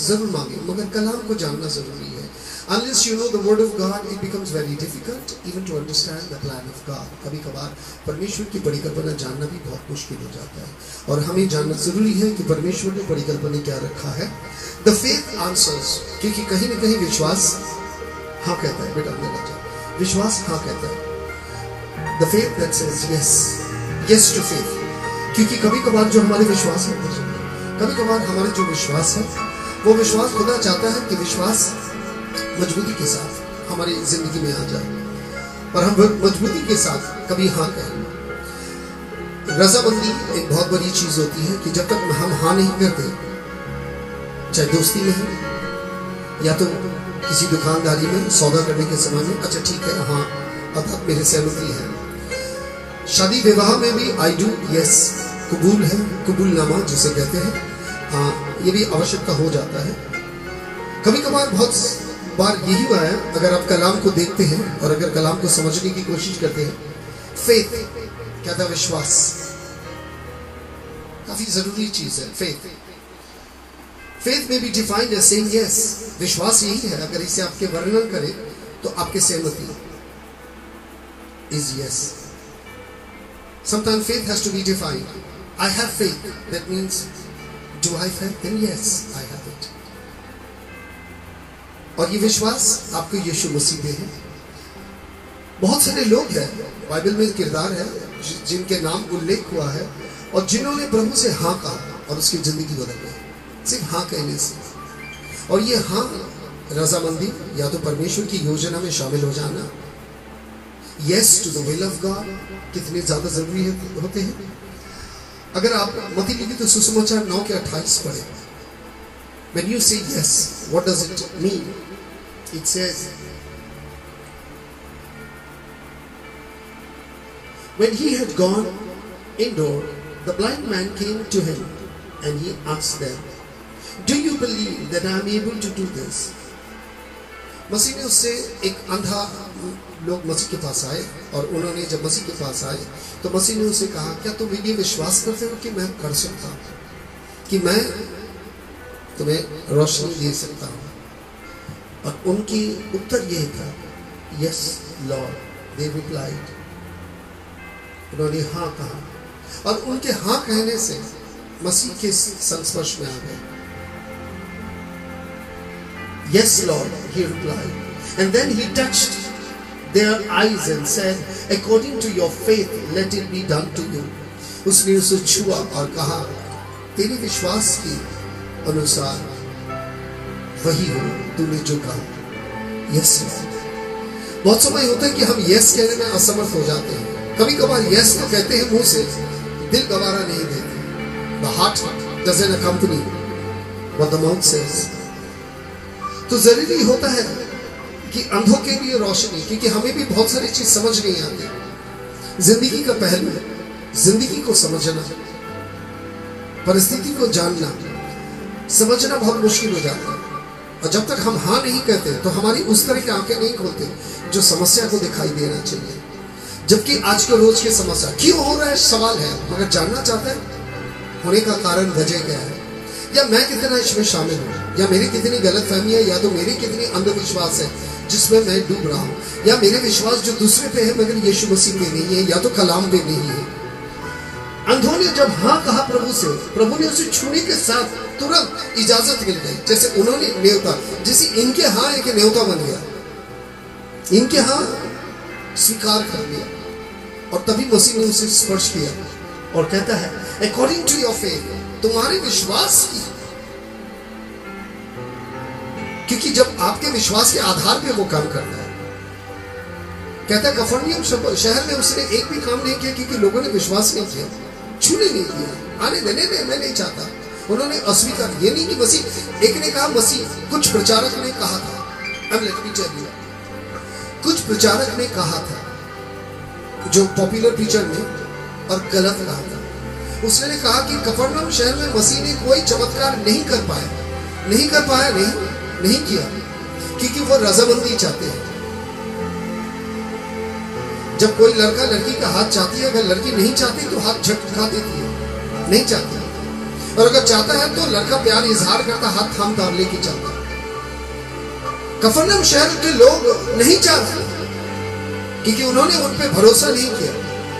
जरूर मांगे, मगर कलाम को जानना जरूरी है। Unless you know the word of God, it becomes very difficult even to understand the plan of God. कभी कभार परमेश्वर की परिकल्पना जानना भी बहुत मुश्किल हो जाता है, और हमें जानना जरूरी है कि परमेश्वर ने परिकल्पना क्या रखा है। The faith answers, क्योंकि कहीं न कहीं विश्वास हाँ कहता है। बेटा अंदर आ जाओ। विश्वास हाँ कहता है। The faith that says yes, yes to faith, क्योंकि कभी कभार जो हमारे विश्वास है, कभी कभार हमारे जो विश्वास है, वो विश्वास खुदा चाहता है कि विश्वास मजबूती के साथ हमारी जिंदगी में आ जाए, और हम मजबूती के साथ कभी हाँ कहें। रजामंदी एक बहुत बड़ी चीज होती है कि जब तक हम हाँ नहीं करते, चाहे दोस्ती में है या तो किसी दुकानदारी में सौदा करने के समय में, अच्छा ठीक है हाँ अर्थात मेरे सहमति है। शादी विवाह में भी आई डू यस, कबूल है, कबूलनामा जिसे कहते हैं, हाँ ये भी आवश्यकता हो जाता है। कभी कभार बहुत बार यही हुआ है, अगर आप कलाम को देखते हैं और अगर कलाम को समझने की कोशिश करते हैं, फेथ क्या था? विश्वास काफी जरूरी चीज है। फेथ में भी डिफाइंड एज सेइंग यस। विश्वास यही है, अगर इसे आपके वर्णन करें तो आपके सहमति is yes. Sometimes faith has to be defined. I have faith. That means, do I have? Then yes, I have it. और ये विश्वास आपको यीशु मसीह में है। बहुत सारे लोग हैं, बाइबल में किरदार है जिनके नाम उल्लेख हुआ है और जिन्होंने प्रभु से हाँ कहा और उसकी जिंदगी बदल गई सिर्फ हाँ कहने से। और ये हाँ रजामंदी या तो परमेश्वर की योजना में शामिल हो जाना, yes to the will of God, कितने ज्यादा जरूरी होते हैं। अगर आप मत्ती लिखित सुसमाचार 9:28 पढ़े, when you say yes, what does it mean? It says, when he had gone indoor, the blind man came to him and he asked them, do you believe that I am able to do this? मसीह ने उससे एक अंधा लोग मसीह के पास आए, और उन्होंने जब मसीह के पास आए तो मसीह ने उसे कहा, क्या तुम ये विश्वास करते हो कि मैं कर सकता हूँ, कि मैं तुम्हें रोशनी दे सकता हूँ? और उनकी उत्तर यही था, यस लॉर्ड, दे रिप्लाइड। उन्होंने हाँ कहा, और उनके हाँ कहने से मसीह के संस्पर्श में आ गए। Yes, Lord, he replied. And then he touched their eyes and said, according to your faith, let it be done to you. उसने उसे छुआ और कहा, तेरे विश्वास के अनुसार वही हो, तूने जो कहा। Yes, Lord. बहुत समय होता है कि हम yes कहने में असमर्थ हो जाते हैं। कभी कभार yes तो कहते हैं मुंह से, दिल गवारा नहीं देते। The heart doesn't accompany what the mouth says. तो जरूरी होता है कि अंधों के लिए रोशनी, क्योंकि हमें भी बहुत सारी चीज समझ नहीं आती। जिंदगी का पहलू, जिंदगी को समझना, परिस्थिति को जानना, समझना बहुत मुश्किल हो जाता है। और जब तक हम हाँ नहीं कहते तो हमारी उस तरह की आंखें नहीं खोलते जो समस्या को दिखाई देना चाहिए। जबकि आज के रोज की समस्या क्यों हो रहा है सवाल है, मगर जानना चाहते हैं होने का कारण, वजह क्या है, या मैं कितना इसमें शामिल हूँ, या मेरी कितनी गलत फहमियाँ, या तो मेरी कितनी अंधविश्वास है जिसमें मैं डूब रहा हूँ, या मेरे विश्वास जो दूसरे पे है मगर यीशु मसीह में नहीं है, या तो कलाम पे नहीं है। अंधों ने जब हाँ कहा प्रभु से, प्रभु ने उसे छूने के साथ तुरंत इजाजत मिल गई। जैसे उन्होंने न्योता, जैसे इनके हाँ एक न्योता बन गया, इनके हाँ स्वीकार कर लिया, और तभी मसीह ने उसे स्पर्श किया और कहता है, अकॉर्डिंग टू योर फेथ, तुम्हारे विश्वास की, क्योंकि जब आपके विश्वास के आधार पे वो काम करता है। कहता है कफरनहूम शहर में उसने एक भी काम नहीं किया क्योंकि लोगों ने विश्वास नहीं किया, छूने नहीं दिया, आने देने में मैं नहीं चाहता, उन्होंने अस्वीकार। ये नहीं कि मसीह, एक ने कहा, मसीह कुछ प्रचारक ने कहा था, अब लेट मी टेल यू, कुछ प्रचारक ने कहा था जो पॉपुलर प्रीचर ने, और गलत कहा था। उसने कहा कि कफरनहूम शहर में मसीह ने कोई चमत्कार नहीं कर पाया, नहीं किया, क्योंकि वो रजामंदी चाहते हैं। जब कोई लड़का लड़की का हाथ चाहती है, अगर लड़की नहीं चाहती तो हाथ झटका देती है, नहीं चाहती। और अगर चाहता है तो लड़का प्यार इजहार करता, हाथ थामता और लेके चलता। कफरनहूम शहर के लोग नहीं चाहते क्योंकि उन्होंने उन पे भरोसा नहीं किया।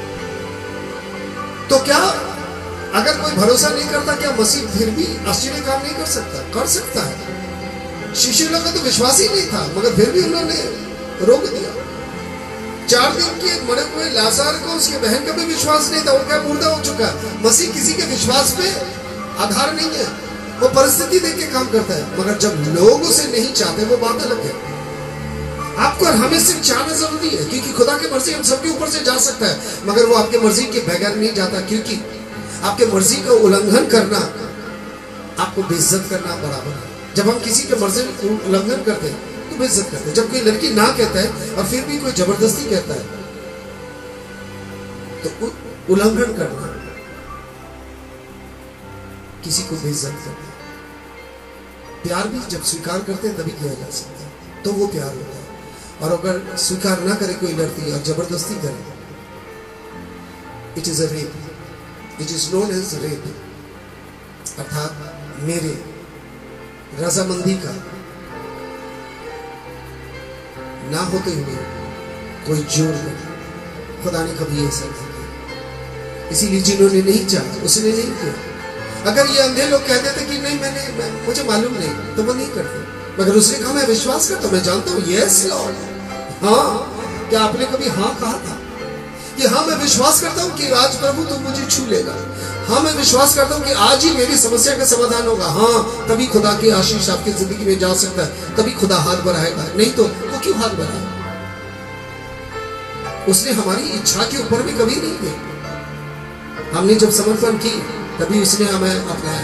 तो क्या अगर कोई भरोसा नहीं करता, क्या मसीह फिर भी आश्चर्य काम नहीं कर सकता? कर सकता है। शिष्य लोगों का तो विश्वास ही नहीं था, मगर फिर भी उन्होंने रोक दिया। 4 दिन के मरे हुए लाज़र को उसके बहन का भी विश्वास नहीं था, वो क्या मुर्दा हो चुका है। मसीह किसी के विश्वास पे आधार नहीं है, वो परिस्थिति देख के काम करता है। मगर जब लोग उसे नहीं चाहते वो बात अलग है। आपको और हमें सिर्फ चाहना जरूरी है, क्योंकि खुदा की मर्जी हम सबके ऊपर से जा सकता है, मगर वो आपके मर्जी के बगैर नहीं जाता। क्योंकि आपके मर्जी का उल्लंघन करना आपको बेइज्जत करना बराबर है। जब हम किसी के मर्जी का उल्लंघन करते हैं तो बेइज्जत करते हैं। जब कोई लड़की ना कहता है और फिर भी कोई जबरदस्ती कहता है तो उल्लंघन करना किसी को बेइज्जत करना। प्यार भी जब स्वीकार करते हैं तभी किया जा सकता है, तो वो प्यार होता है। और अगर स्वीकार ना करे कोई लड़की और जबरदस्ती करे, it is a rape, it is known as rape. अर्थात मेरे रजामंदी का ना होते हुए कोई जोर करे। खुदा ने कभी ऐसा नहीं किया, इसीलिए जिन्होंने नहीं चाहा उसने नहीं किया। अगर ये अंधे लोग कहते थे कि नहीं मुझे मालूम नहीं, तो वो नहीं करते। मगर उसने कहा मैं विश्वास करता हूं, मैं जानता हूं। यस लॉर्ड, हाँ। क्या आपने कभी हाँ कहा था कि हाँ मैं विश्वास करता हूं कि आज प्रभु तुम मुझे छू लेगा? हाँ मैं विश्वास करता हूं कि आज ही मेरी समस्या का समाधान होगा। हाँ, तभी खुदा की आशीष आपकी जिंदगी में जा सकता है, तभी खुदा हाथ बढ़ाएगा। नहीं तो वो क्यों हाथ बढ़ाए? उसने हमारी इच्छा के ऊपर भी कभी नहीं किया। हमने जब समर्पण की तभी उसने हमें अपनाया।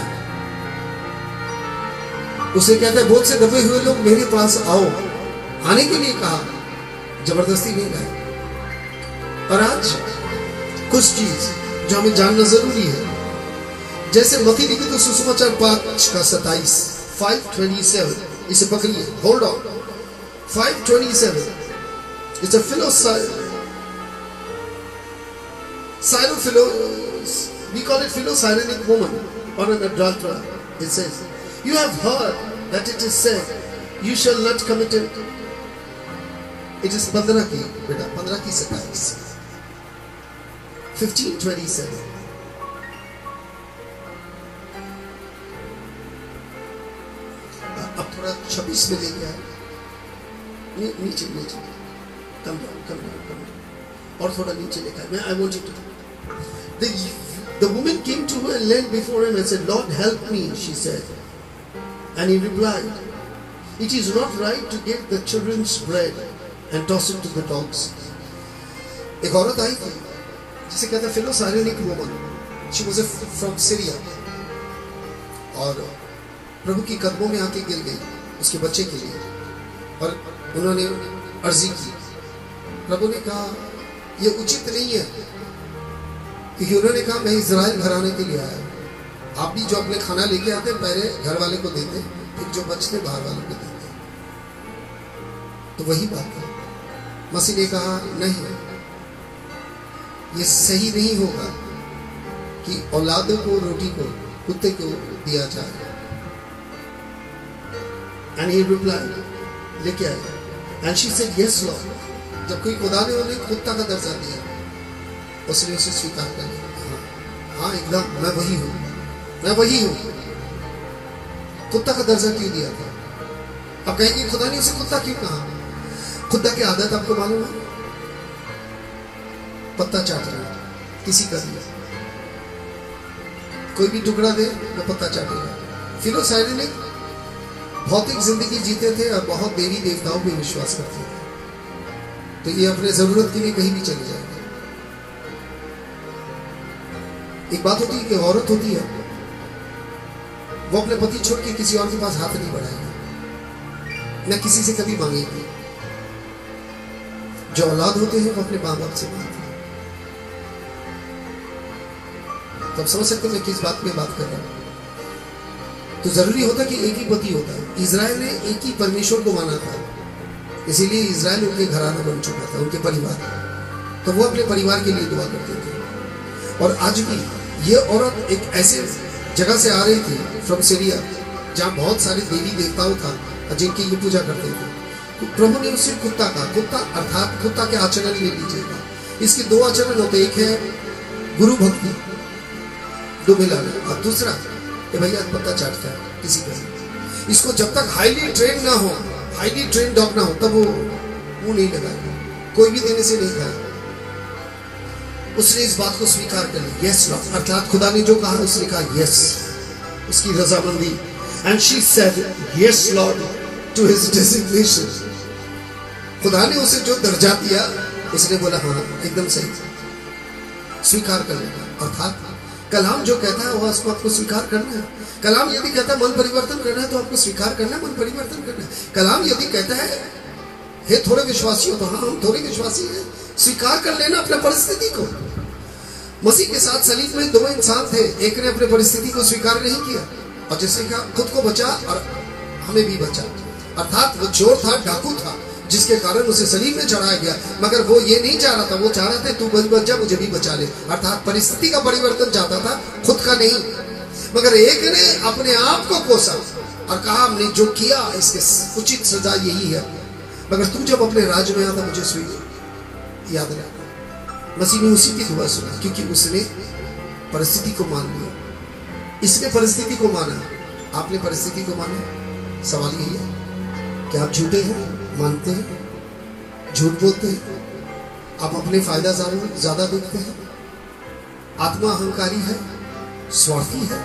उसे कहता है बहुत से दबे हुए लोग मेरे पास आओ, आने के लिए कहा, जबरदस्ती नहीं कहा। और आज कुछ चीज जो हमें जानना जरूरी है, जैसे मत्ती लिखित तो सुसमाचार 5:27 5:27, इसे पकड़िए, hold on. 5:27 it's a we call it Philosyrenic woman or an adulterer. It says, you have heard that it is said, you shall not commit it. It is 15 की बेटा, 15 की 27, 15:27। अब थोड़ा 26 में ले गया, नीचे कम डाउन और थोड़ा नीचे लिखा है। मैं I want you to The woman came to her and knelt before him and said, Lord, help me, she said. And he replied, it is not right to give the children's bread and toss it to the dogs. एक औरत आई थी जिसे कहते हैं Philosyrenic woman. She was from Syria. और प्रभु की कदमों में आके गिर गई उसके बच्चे के लिए, और उन्होंने अर्जी की। प्रभु ने कहा ये उचित नहीं है, क्योंकि उन्होंने कहा मैं इजराइल घराने के लिए आया। आप भी जो अपने खाना लेके आते पहले घर वाले को देते, फिर जो बचते बाहर वालों को देते। तो वही बात है। मसीह ने कहा नहीं, ये सही नहीं होगा कि औलादों को रोटी को कुत्ते को दिया जाए। एंड ही रिप्लाइड, लेके आए, and she said yes Lord. जब कोई खुदा ने उन्हें कुत्ता का दर्जा दिया, उसने उसे स्वीकार कर लिया। हाँ एकदम, मैं वही हूँ। कुत्ता का दर्जा क्यों दिया था? अब कहेंगे खुदा ने उसे कुत्ता क्यों कहा? खुदा की आदत आपको मालूम है? पत्ता चाटना, किसी का दिया, कोई भी टुकड़ा दे वो पत्ता चाटेगा। फिलोसाइरेनिक भौतिक जिंदगी जीते थे और बहुत देवी देवताओं में विश्वास करते थे, तो ये अपने जरूरत के लिए कहीं भी चले जाएंगे। एक बात होती है कि औरत होती है, वो अपने पति छोड़ के किसी और के पास हाथ नहीं बढ़ाएगी, न किसी से कभी मांगेगी। जो औलाद होते हैं वो अपने माँ बाप से मांगते हैं। तो आप समझ सकते हैं मैं किस बात में बात कर रहा हूं। तो जरूरी होता कि एक ही पति होता है। इजराइल ने एक ही परमेश्वर को माना था, इसीलिए इजराइल उनके घराना बन चुका था, उनके परिवार। तो वो अपने परिवार के लिए दुआ करते थे। और आज भी ये औरत एक ऐसे जगह से आ रही थी, फ्रॉम सीरिया, जहाँ बहुत सारे देवी देवताओं था जिनकी ये पूजा करते थे। तो प्रभु ने उसे कुत्ता कहा। कुत्ता अर्थात कुत्ता के आचरण ले लीजिएगा, इसके दो आचरण होते, एक है गुरु भक्ति, दो मिलाना, और दूसरा ये भैया पत्ता चाटता है किसी का। इसको जब तक हाईली ट्रेन ना हो, हाईली ट्रेन डॉग ना हो, तब वो मुंह नहीं लगाएगा, कोई भी देने से नहीं खाएगा। उसने इस बात को स्वीकार कर लिया, यस लॉर्ड, अर्थात खुदा ने जो कहा उसने कहा यस, उसकी रजामंदी। And she said yes Lord to his designation. खुदा ने उसे जो दर्जा दिया उसने बोला हाँ एकदम सही, स्वीकार कर लेना। अर्थात कलाम जो कहता है वो आपको स्वीकार करना है। कलाम यदि कहता है मन परिवर्तन करना है तो आपको स्वीकार करना है, मन परिवर्तन करना है। कलाम यदि कहता है हे थोड़े विश्वासी हो, तो हाँ हम थोड़े विश्वासी हैं, स्वीकार कर लेना अपने परिस्थिति को। मसीह के साथ सलीब में दो इंसान थे, एक ने अपने परिस्थिति को स्वीकार नहीं किया और जिसने कहा खुद को बचा और हमें भी बचा। अर्थात वो चोर था, डाकू था, जिसके कारण उसे सलीब में चढ़ाया गया, मगर वो ये नहीं चाह रहा था, वो चाह रहा था तू बच जा, मुझे भी बचा ले। अर्थात परिस्थिति का परिवर्तन चाहता था, खुद का नहीं। मगर एक ने अपने आप को कोसा और कहा हमने जो किया इसके उचित सजा यही है। मगर तू जब अपने राज्य में आता मुझे याद रखना। मसीह ने उसी की दुआ सुना क्योंकि उसने परिस्थिति को मान लिया। इसने परिस्थिति को माना, आपने परिस्थिति को माना। सवाल यही है कि आप झूठे हैं, मानते हैं, झूठ बोलते हैं, आप अपने फायदा ज्यादा देखते हैं, आत्मा अहंकारी है, स्वार्थी है।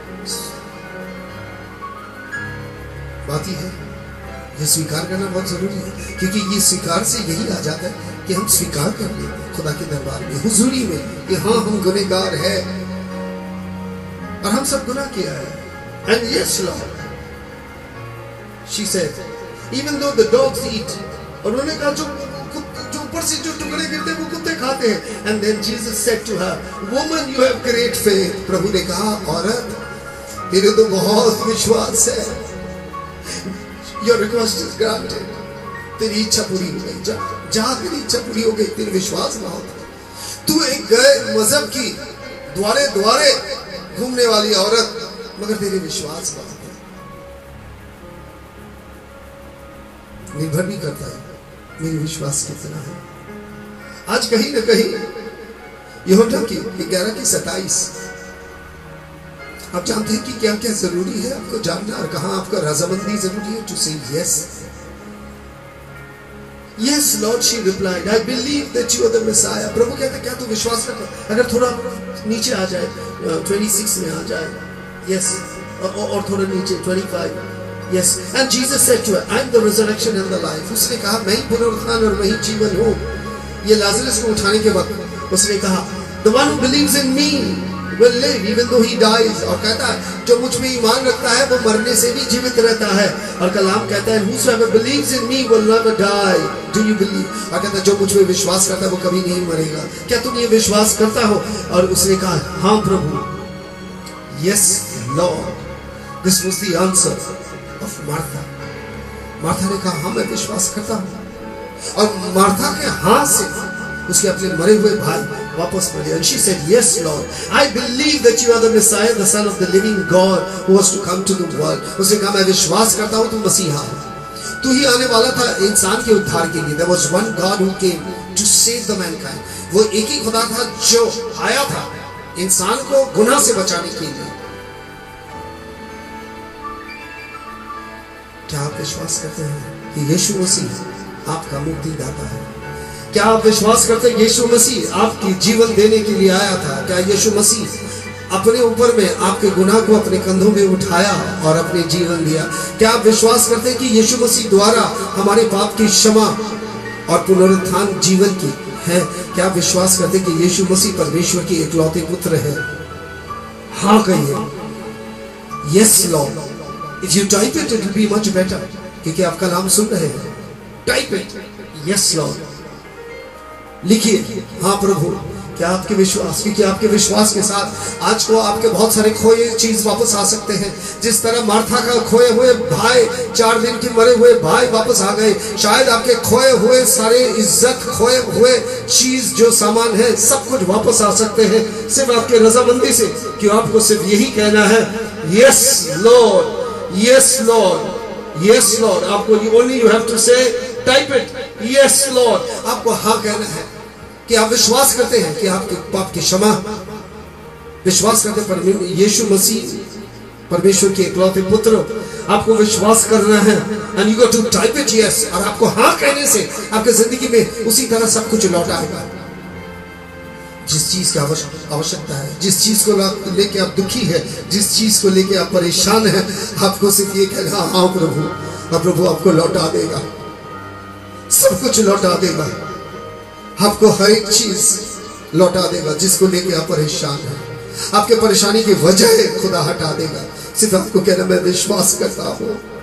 बात ही है ये स्वीकार करना बहुत जरूरी है, क्योंकि ये स्वीकार से यही आ जाता है कि हम स्वीकार कर लेते हैं खुदा के दरबार में, हुजूरी में, कि हाँ हम गुनहगार है और हम सब गुनाह किया है। And yes Lord, she said, even though the dogs eat, और उन्होंने कहा जो ऊपर से जो टुकड़े गिरते हैं वो कुत्ते खाते हैं। And then Jesus said to her, woman you have great faith, प्रभु ने कहा औरत तेरे तो बहुत विश्वास है, your request is granted, तेरी इच्छा पूरी हो गई, जा तेरी इच्छा पूरी हो गई, तेरे विश्वास बहुत है। तू एक गैर मजहब की द्वारे द्वारे घूमने वाली औरत, मगर तेरे विश्वास बहुत है। निर्भर भी करता है मेरे विश्वास कितना है। आज कहीं न कहीं यूहन्ना की 11:27 आप जानते हैं कि क्या क्या जरूरी है आपको जानना और कहां आपका रजामंदी जरूरी है। To say yes, yes Lord, she replied, I believe that you are the messiah. प्रभु कहते क्या तू विश्वास करता? अगर थोड़ा नीचे आ जाए 26 में आ जाए, यस, और थोड़ा नीचे 25, yes, and Jesus said to her, I am the resurrection and the life. उसने कहा मैं ही पुनरुत्थान और मैं ही जीवन हूँ। ये लाजरस को उठाने के वक्त उसने कहा the one who believes in me will live even though he dies, और कहता है जो मुझ में ईमान रखता है वो मरने से भी जीवित रहता है। और कलाम कहता है whosoever believes in me will never die. Do you believe? और कहता है जो मुझ में विश्वास करता है वो कभी नहीं मरेगा। क्या तुम ये विश्वास करता हो? और उसने कहा हाँ प्रभु, yes Lord. This was the answer of Martha. Martha ने कहा हाँ मैं विश्वास करता हूँ। और मार्था के हाथ से उसके अपने मरे हुए भाई वापस मिले। And she said, yes Lord, I believe that you are the Messiah, the Son of the living God who was to come to the world. उसने कहा मैं विश्वास करता हूँ तू मसीहा है, तू ही आने वाला था इंसान के उद्धार के लिए। There was one God who came to save the mankind. वो एक ही खुदा था जो आया था इंसान को गुनाह से बचाने के लिए। क्या आप विश्वास करते हैं कि यीशु मसीह आपका मुक्तिदाता है? क्या आप विश्वास करते हैं यीशु मसीह आपकी जीवन देने के लिए आया था? क्या यीशु मसीह अपने ऊपर में आपके गुनाह को अपने कंधों में उठाया और अपने जीवन दिया? क्या आप विश्वास करते हैं कि यीशु मसीह द्वारा हमारे पाप की क्षमा और पुनरुत्थान जीवन की है? क्या आप विश्वास करते हैं कि यीशु मसीह परमेश्वर के इकलौते पुत्र है? हाँ कहिए yes Lord. If you type it, it will be much better. क्योंकि आप कलाम सुन रहे हैं। Type it, yes Lord. लिखिए हाँ प्रभु क्या आपके विश्वास, क्योंकि आपके विश्वास के साथ आज को आपके बहुत सारे खोए चीज वापस आ सकते हैं। जिस तरह मार्था का खोए हुए भाई, 4 दिन के मरे हुए भाई वापस आ गए, शायद आपके खोए हुए सारे इज्जत, खोए हुए चीज जो सामान है, सब कुछ वापस आ सकते हैं सिर्फ आपके रजामंदी से। कि आपको सिर्फ यही कहना है, yes Lord, yes Lord, yes Lord. आपको only you have to say, type it, yes Lord. आपको हाँ कहना है कि आप विश्वास करते हैं कि आपके पाप की क्षमा, विश्वास करते हैं यीशु मसीह परमेश्वर के इकलौते पुत्र, आपको विश्वास करना है। And you go to type it yes. और आपको हाँ कहने से आपकी जिंदगी में उसी तरह सब कुछ लौट आएगा। जिस चीज की आवश्यकता है, जिस चीज को लेके आप दुखी है, जिस चीज को लेके आप परेशान है, आपको सिर्फ ये कहना, हाँ प्रभु, और प्रभु आपको लौटा देगा, सब कुछ लौटा देगा, आपको हर एक चीज लौटा देगा जिसको लेके आप परेशान हैं। आपके परेशानी की वजह खुदा हटा देगा। सिर्फ आपको कहना, मैं विश्वास करता हूँ,